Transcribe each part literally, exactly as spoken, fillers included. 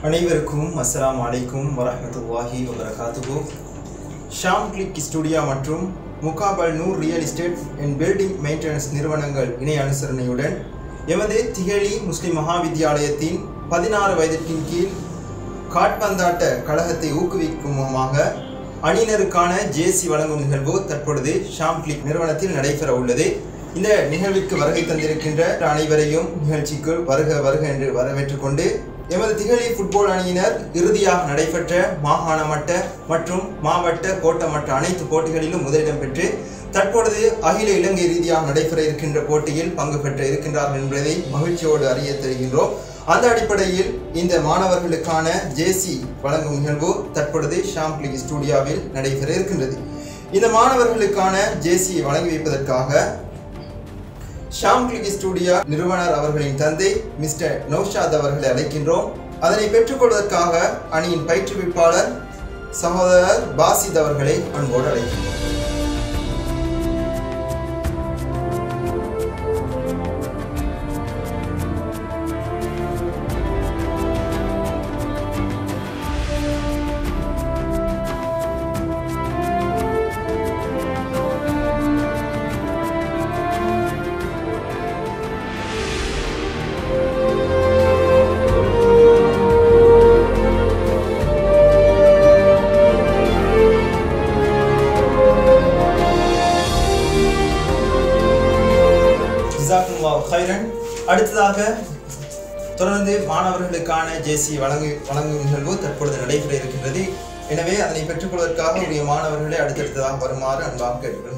அனைவருக்கும் அஸ்ஸலாமு அலைக்கும் வரஹ்மத்துல்லாஹி வபரகாத்துஹு. ஷாம் கிளிக் ஸ்டுடியோ மற்றும் மௌகாப் Al Noor real estate and building maintenance நிறுவனங்கள் இணை அனுசரணையுடன் எமது திகழி முஸ்லிம் மகாவித்யாலயத்தின் பதினாறு வயதிற்கின் கீழ் காட்பந்தாட்ட கழகத்தை ஊக்குவிக்கும் முகமாக அணியினருக்கான ஜேசி வழங்கும் நிகழ்வு தற்பொழுது ஷாம் கிளிக் நிறுவனத்தில் நடைபெற உள்ளது. இந்த நிகழ்விற்கு வருகை தந்திருக்கின்ற அனைவரையும் நிகழ்ச்சிக்குள் வருக வருக என்று வரவேற்றுக் கொண்டு எமது திகழி ஃபுட்பால் அணியினர் இறுதியாக நடைபெற்ற மாகாண மட்ட மற்றும் மாவட்ட கோட்ட மட்ட அனைத்து போட்டிகளிலும் முதலிடம் பெற்று தற்பொழுது அகில இலங்கை ரீதியாக நடைபெற இருக்கின்ற போட்டியில் பங்கு பெற்று இருக்கின்றார்கள் என்பதை மகிழ்ச்சியோடு அறிய தருகின்றோம். அந்த அடிப்படையில் இந்த மாணவர்களுக்கான ஜேசி வழங்கும் நிகழ்வு தற்பொழுது ஷாம் கிளிக் ஸ்டுடியோவில் நடைபெற இருக்கின்றது. இந்த மாணவர்களுக்கான ஜேசி வழங்கி வைப்பதற்காக ஷாம் கிளிக் ஸ்டுடியோ நிறுவனர் அவர்களின் தந்தை மிஸ்டர் நௌஷாத் அவர்களை அழைக்கின்றோம். அதனை பெற்றுக்கொள்வதற்காக அணியின் பயிற்றுவிப்பாளர் சகோதரர் பாசித் அவர்களை அன்போடு அழைக்கின்றோம். அடுத்ததாக தொடர்ந்து மாணவர்களுக்கான ஜேசி வழங்கு வழங்கும் நிகழ்வு தற்பொழுது நடைபெற இருக்கின்றது. எனவே அதனை பெற்றுக்கொள்வதற்காக உரிய மாணவர்களை அடுத்தடுத்ததாக வருமாறு அன்பாக கேட்டுக்கொள்கிறேன்.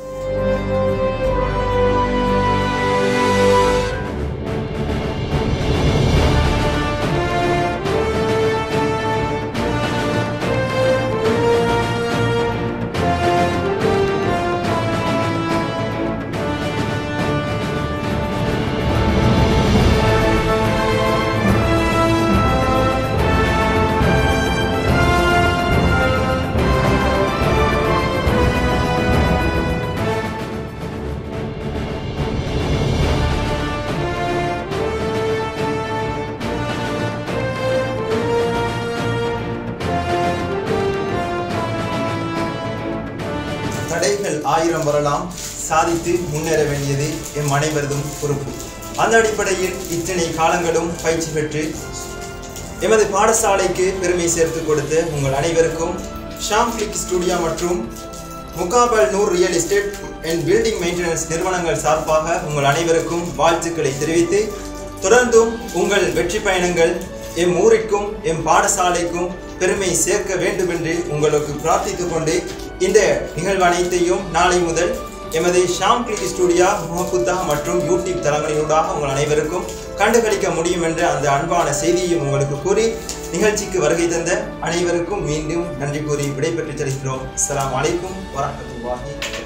தடைகள் ஆயிரம் வரலாம், சாதித்து முன்னேற வேண்டியது எம் அனைவரதும் பொறுப்பு. அந்த அடிப்படையில் இத்தனை காலங்களும் பயிற்சி பெற்று எமது பாடசாலைக்கு பெருமை சேர்த்து கொடுத்த உங்கள் அனைவருக்கும் ஷாம் கிளிக் ஸ்டுடியோ மற்றும் மௌகாப் Al Noor real estate and building maintenance நிறுவனங்கள் சார்பாக உங்கள் அனைவருக்கும் வாழ்த்துக்களை தெரிவித்து தொடர்ந்தும் உங்கள் வெற்றி பயணங்கள் எம் ஊரிற்கும் எம் பாடசாலைக்கும் பெருமை சேர்க்க வேண்டும் என்று உங்களுக்கு பிரார்த்தித்துக் கொண்டு இந்த நிகழ்வு அனைத்தையும் நாளை முதல் எமது ஷாம் கிளிக் ஸ்டுடியோ முகப்புத்தா மற்றும் யூடியூப் தளங்களினூடாக உங்கள் அனைவருக்கும் கண்டுகளிக்க முடியும் என்ற அந்த அன்பான செய்தியையும் உங்களுக்கு கூறி நிகழ்ச்சிக்கு வருகை தந்த அனைவருக்கும் மீண்டும் நன்றி கூறி விடைபெற்று செல்கிறோம். அஸ்ஸலாமு அலைக்கும் வரஹ்மத்துல்லாஹி.